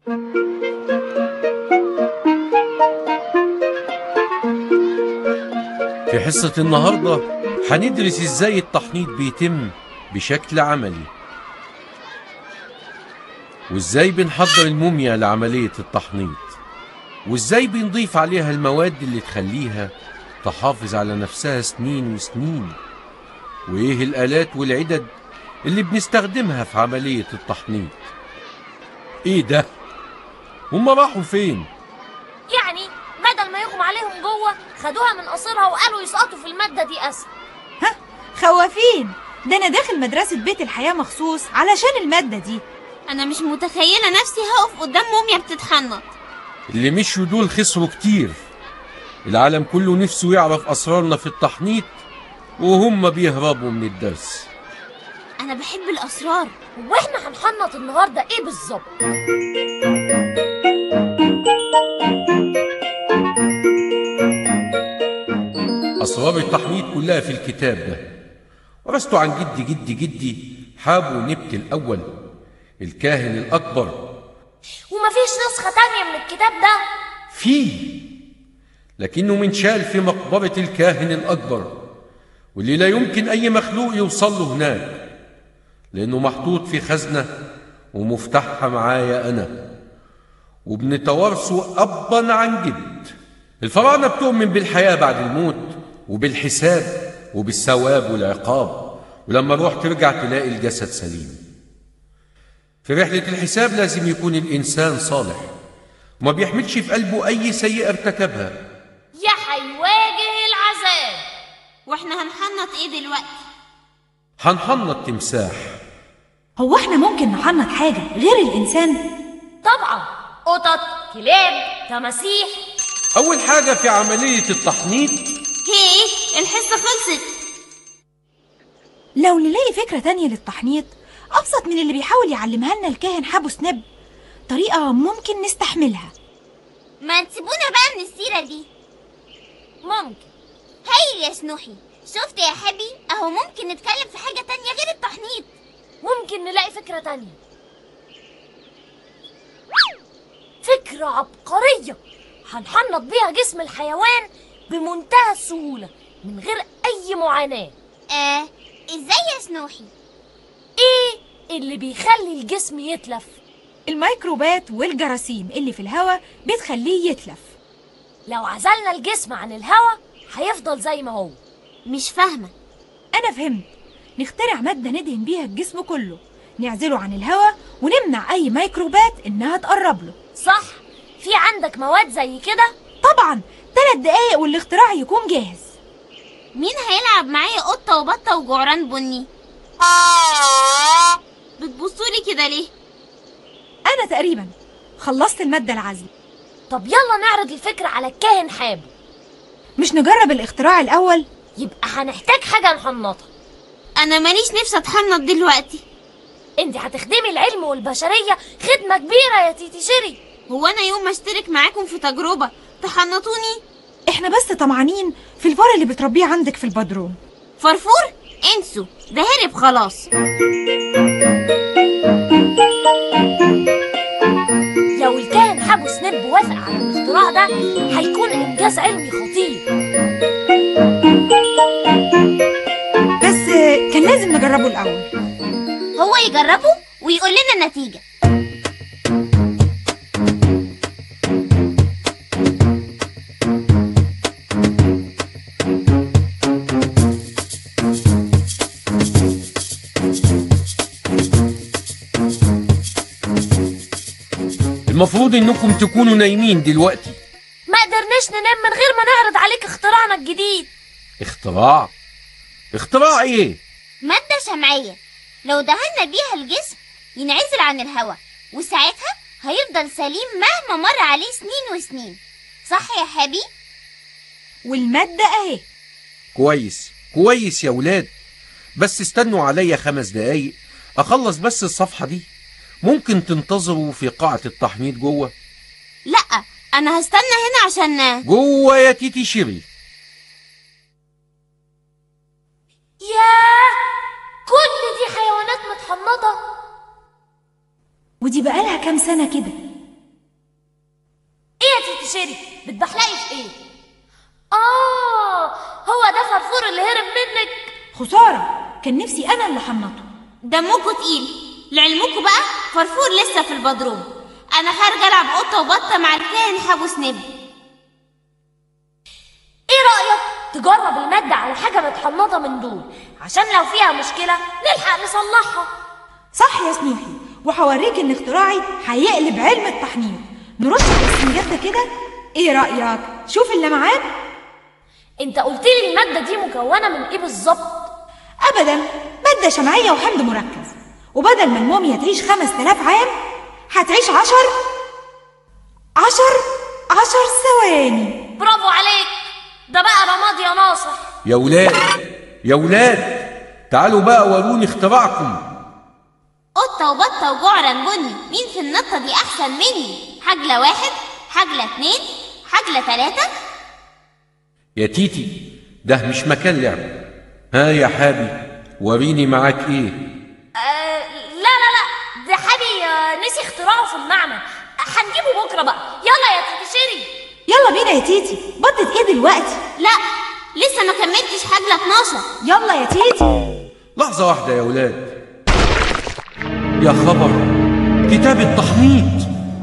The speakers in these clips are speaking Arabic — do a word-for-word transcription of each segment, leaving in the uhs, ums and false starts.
في حصة النهاردة هندرس ازاي التحنيط بيتم بشكل عملي، وازاي بنحضر الموميا لعملية التحنيط، وازاي بنضيف عليها المواد اللي تخليها تحافظ على نفسها سنين وسنين، وايه الآلات والعدد اللي بنستخدمها في عملية التحنيط. ايه ده؟ هما راحوا فين؟ يعني بدل ما يغم عليهم جوه خدوها من قصرها وقالوا يسقطوا في المادة دي أسهل. ها خوافين، ده أنا داخل مدرسة بيت الحياة مخصوص علشان المادة دي. أنا مش متخيلة نفسي هقف قدام موميا بتتحنط. اللي مشوا دول خسروا كتير. العالم كله نفسه يعرف أسرارنا في التحنيط وهم بيهربوا من الدرس. أنا بحب الأسرار. واحنا هنحنط النهاردة ايه بالظبط؟ أسرار التحنيط كلها في الكتاب ده، ورثته عن جدي جدي جدي حابو نبت الأول الكاهن الأكبر. ومفيش نسخة تانية من الكتاب ده؟ فيه، لكنه منشال في مقبرة الكاهن الأكبر، واللي لا يمكن أي مخلوق يوصل له هناك، لأنه محطوط في خزنة ومفتاحها معايا أنا، وبنتوارثه أبا عن جد. الفراعنة بتؤمن بالحياة بعد الموت وبالحساب وبالثواب والعقاب، ولما الروح ترجع تلاقي الجسد سليم. في رحلة الحساب لازم يكون الإنسان صالح وما بيحملش في قلبه أي سيئة ارتكبها، يا هيواجه العذاب. واحنا هنحنط ايه دلوقتي؟ هنحنط تمساح. هو احنا ممكن نحنط حاجة غير الإنسان؟ طبعا، قطط، كلاب، تماسيح. أول حاجة في عملية التحنيط، هي الحصة خلصت. لو نلاقي فكرة تانية للتحنيط أبسط من اللي بيحاول يعلمها لنا الكاهن حابو سنب، طريقة ممكن نستحملها. ما تسيبونا بقى من السيرة دي. ممكن. هايل يا سنوحي، شفت يا حبي؟ أهو ممكن نتكلم في حاجة تانية غير التحنيط. ممكن نلاقي فكرة تانية، فكرة عبقرية هنحنط بيها جسم الحيوان بمنتهى السهولة من غير أي معاناة. آه إزاي يا سنوحي؟ إيه اللي بيخلي الجسم يتلف؟ الميكروبات والجراثيم اللي في الهواء بتخليه يتلف. لو عزلنا الجسم عن الهواء هيفضل زي ما هو. مش فاهمة. أنا فهمت، نخترع مادة ندهن بيها الجسم كله، نعزله عن الهواء ونمنع أي ميكروبات إنها تقرب له. صح، في عندك مواد زي كده؟ طبعا، ثلاث دقايق والاختراع يكون جاهز. مين هيلعب معايا قطة وبطة وجعران بني؟ بتبصولي كده ليه؟ أنا تقريبا خلصت المادة العازلة. طب يلا نعرض الفكرة على الكاهن حابو. مش نجرب الاختراع الأول؟ يبقى هنحتاج حاجة نحنطها. أنا ماليش نفسي أتحنط دلوقتي. انت هتخدمي العلم والبشرية خدمة كبيرة يا تيتي شيري. هو أنا يوم ما اشترك معاكم في تجربة تحنطوني؟ احنا بس طمعانين في الفار اللي بتربيه عندك في البدروم. فرفور؟ انسوا، ده هرب خلاص. لو الكاهن حابو سنب وافق على الاختراع ده هيكون إنجاز علمي خطير. بس كان لازم نجربه الأول. هو يجربه ويقول لنا النتيجة. المفروض انكم تكونوا نايمين دلوقتي. ما قدرناش ننام من غير ما نعرض عليك اختراعنا الجديد. اختراع؟ اختراع ايه؟ مادة شمعية لو دهنا بيها الجسم ينعزل عن الهواء، وساعتها هيفضل سليم مهما مر عليه سنين وسنين. صح يا حبي؟ والمادة اهي. كويس كويس يا ولاد، بس استنوا عليا خمس دقايق اخلص بس الصفحة دي. ممكن تنتظروا في قاعة التحنيط جوه؟ لا، انا هستنى هنا عشان جوه يا تيتي شيري. ياه، كل دي حيوانات متحنطة. ودي بقالها كام سنة كده؟ شيري، بتبحلقي في ايه؟ اه هو ده فرفور اللي هرب منك. خسارة، كان نفسي أنا اللي حنطه. دمكوا تقيل. لعلمكوا بقى فرفور لسه في البدروم. انا خارجه العب قطه وبطه مع الكاهن حابو سنيب. ايه رأيك تجرب المادة على حاجة متحنطة من دول، عشان لو فيها مشكلة نلحق نصلحها؟ صح يا سنوحي، وهوريك ان اختراعي هيقلب علم التحنيط. نرش السنجاب ده كده، ايه رأيك؟ شوف اللي معاك. انت قلتلي المادة دي مكونة من ايه بالظبط؟ ابدا، مادة شمعية وحمض مركز، وبدل ما الموميا تعيش خمس تلاف عام هتعيش عشر عشر عشر ثواني. برافو عليك، ده بقى رماد يا ناصر. يا ولاد يا ولاد، تعالوا بقى وروني اختراعكم. قطة وبطة وجعران بني، مين في النطة دي أحسن مني؟ حجلة واحد، حجلة اتنين، حجلة تلاتة. يا تيتي ده مش مكان لعب. ها يا حابي وريني معاك ايه. آه لا لا لا، ده حابي آه نسي اختراعه في المعمل، هنجيبه بكرة بقى. يلا يا تيتي شيري. يلا بينا يا تيتي، بطة ايه دلوقتي؟ لا لسه ما كملتش حجلة اتناشر. يلا يا تيتي. لحظة واحدة يا ولاد. يا خبر، كتاب التحنيط.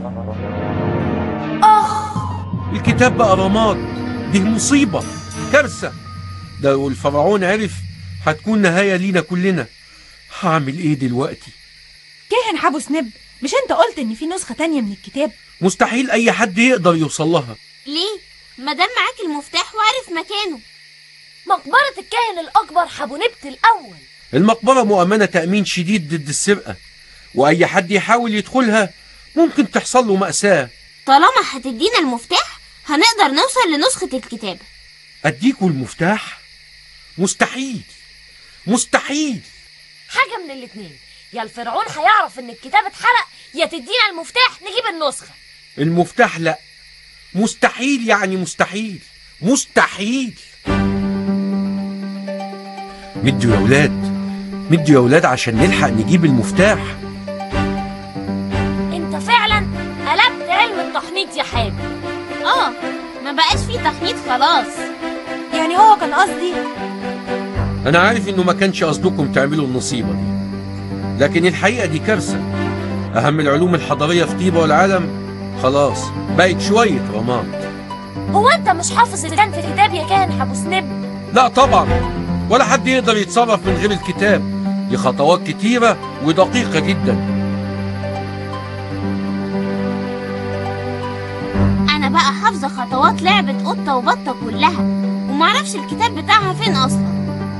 اخ، الكتاب بقى رماد. دي مصيبة، كارثة. ده لو الفرعون عرف هتكون نهاية لينا كلنا. هعمل ايه دلوقتي؟ كاهن حابو سنيب، مش انت قلت ان في نسخة تانية من الكتاب؟ مستحيل اي حد يقدر يوصل لها. ليه؟ مادام معاك المفتاح وعارف مكانه. مقبرة الكاهن الأكبر حابونبت الأول. المقبرة مؤمنة تأمين شديد ضد السرقة، وأي حد يحاول يدخلها ممكن تحصل له مأساة. طالما هتدينا المفتاح هنقدر نوصل لنسخة الكتاب. أديكوا المفتاح؟ مستحيل مستحيل. حاجة من الاتنين، يا الفرعون هيعرف ان الكتاب اتحرق، يا تدينا المفتاح نجيب النسخة. المفتاح لا، مستحيل يعني مستحيل مستحيل. مدوا يا ولاد، مدوا يا ولاد عشان نلحق نجيب المفتاح. انت فعلا قلبت علم التحنيط يا حابي. اه ما بقاش فيه تحنيط خلاص. يعني هو كان قصدي. أنا عارف إنه ما كانش قصدكم تعملوا النصيبة دي، لكن الحقيقة دي كارثة. أهم العلوم الحضارية في طيبة والعالم خلاص بقت شوية رماد. هو انت مش حافظ اللي كان في الكتاب يا كاهن حابو سنيب؟ لا طبعا، ولا حد يقدر يتصرف من غير الكتاب. دي خطوات كتيرة ودقيقة جدا. أنا بقى حافظة خطوات لعبة قطة وبطة كلها، ومعرفش الكتاب بتاعها فين أصلا.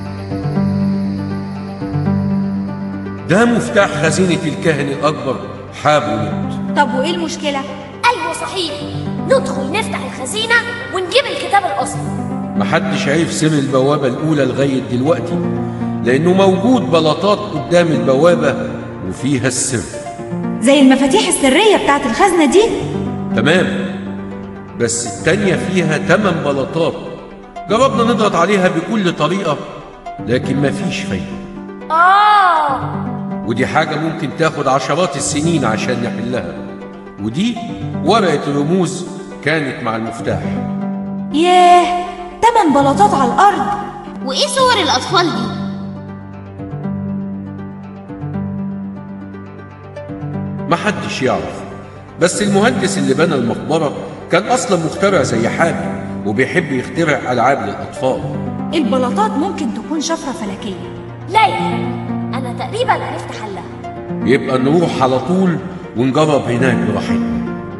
ده مفتاح خزينة الكاهن الأكبر حابونبت. طب وإيه المشكلة؟ أيوة صحيح، ندخل نفتح الخزينة ونجيب الكتاب الأصلي. محدش عارف سر البوابة الأولى لغاية دلوقتي، لأنه موجود بلاطات قدام البوابة وفيها السر، زي المفاتيح السرية بتاعت الخزنة دي. تمام، بس التانية فيها تمن بلاطات. جربنا نضغط عليها بكل طريقة لكن مفيش فايدة. آه ودي حاجة ممكن تاخد عشرات السنين عشان نحلها. ودي ورقة رموز كانت مع المفتاح. ياه، تمن بلاطات على الأرض. وإيه صور الأطفال دي؟ محدش يعرف، بس المهندس اللي بنى المقبرة كان أصلا مخترع زي حابي، وبيحب يخترع ألعاب للأطفال. البلاطات ممكن تكون شفرة فلكية. لا يا حبيبي، أنا تقريبا عرفت حلها. يبقى نروح على طول ونجرب هناك براحتنا.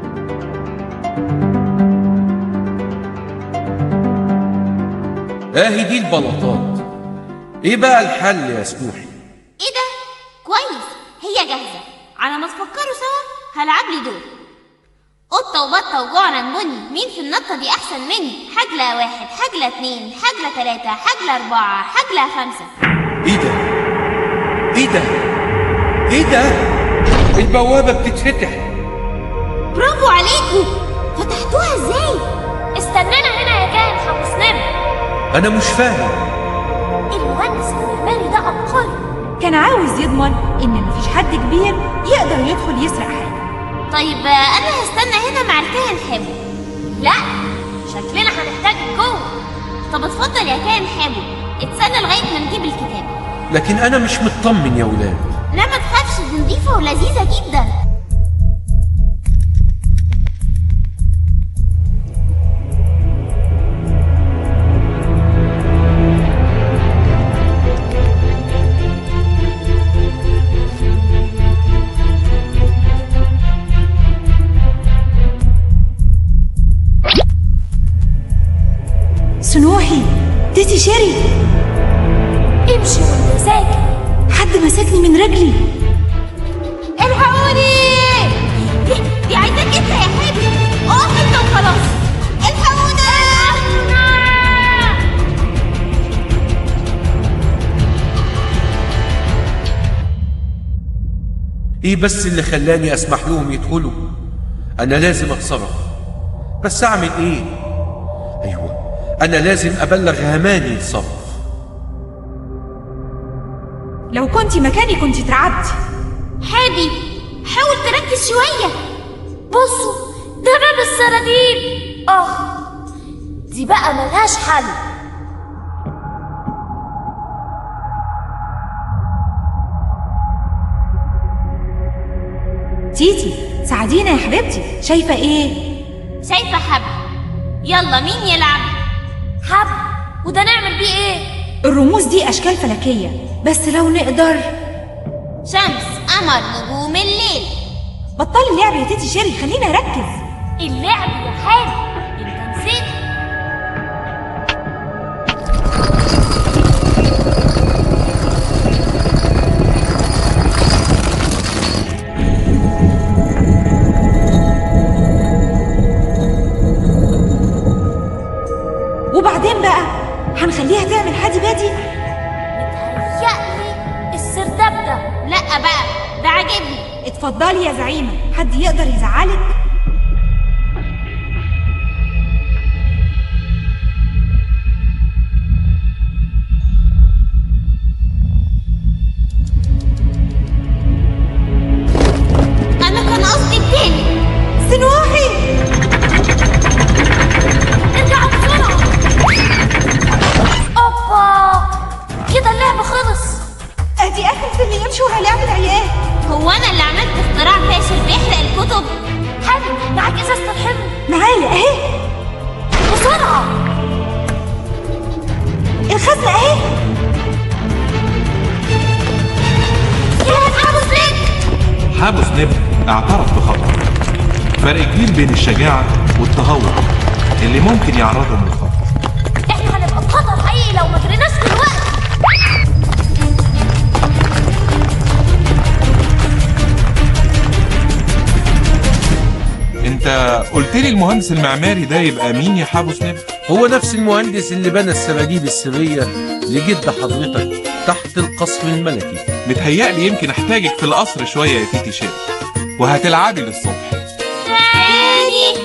اهي دي البلاطات. ايه بقى الحل يا سنوحي؟ ايه ده؟ كويس، هي جاهزة. على ما تفكروا سوا هلعب لي دور. قطة وبطة وجعران بني، مين في النطة دي أحسن مني؟ حجلة واحد، حجلة اتنين، حجلة تلاتة، حجلة أربعة، حجلة خمسة. ايه ده؟ ايه ده؟ ايه ده؟ البوابة بتتفتح. برافو عليكم، فتحتوها ازاي؟ استنانا هنا يا كاهن حابو سنيب. أنا مش فاهم. المهندس المعماري ده عبقري، كان عاوز يضمن إن مفيش حد كبير يقدر يدخل يسرق حاجة. طيب أنا هستنى هنا مع الكاهن حابو. لا، شكلنا هنحتاج جوه. طب اتفضل يا كائن حابب، اتسنى لغايه ما نجيب الكتاب. لكن انا مش مطمن يا ولاد. لا ما تخافش، دي نضيفه ولذيذه جدا. سنوحي، تيتي شيري، امشي وانت ساكت. حد مسكني من رجلي. الحقوني! دي, دي عايزاك انت يا حبيبي. اقف انت وخلاص. الحقونا! ايه بس اللي خلاني اسمح لهم يدخلوا؟ انا لازم اتصرف، بس اعمل ايه؟ ايوه، انا لازم ابلغ هاماني يتصرف. لو كنتي مكاني كنتي اترعبتي. حابي حاول تركز شويه. بصوا، ده باب السراديب. اه، دي بقى ملهاش حل. تيتي ساعدينا يا حبيبتي، شايفه ايه؟ شايفه حبل. يلا مين يلعب؟ حب، وده نعمل بيه ايه؟ الرموز دي اشكال فلكيه، بس لو نقدر. شمس، قمر، نجوم الليل. بطلي اللعب يا تيتي شيري، خلينا نركز. اللعب يا حابب، انت نسيت. وبعدين بقى هنخليها تعمل حادي بادي. متهيألي السرداب ده. لا بقى، ده عاجبني. اتفضلي يا زعيمه، حد يقدر يزعلك؟ انا كان قصدي التاني. سنوحي، ارجع بسرعة. اوبا، كده اللعب خلص. ادي اخر اللي يمشي ورا لعب العيال. هو انا اللي عملت اختراع فاشل بيحرق الكتب؟ حابب، معاك ازازة الحمض. معايا اهي. بسرعة. الخزنه اهي. يا حابس ليك. حابس نبل اعترف بخطأ. فرق كبير بين الشجاعة والتهور اللي ممكن يعرضهم للخطر. احنا هنبقى في خطر حقيقي لو ما جريناش دلوقتي. انت قلت لي المهندس المعماري ده يبقى مين يا حابس نبل؟ هو نفس المهندس اللي بنى السراديب السرية لجد حضرتك تحت القصر الملكي. متهيألي يمكن احتاجك في القصر شوية يا تيتي شيري، وهتلعبي للصبح. تاني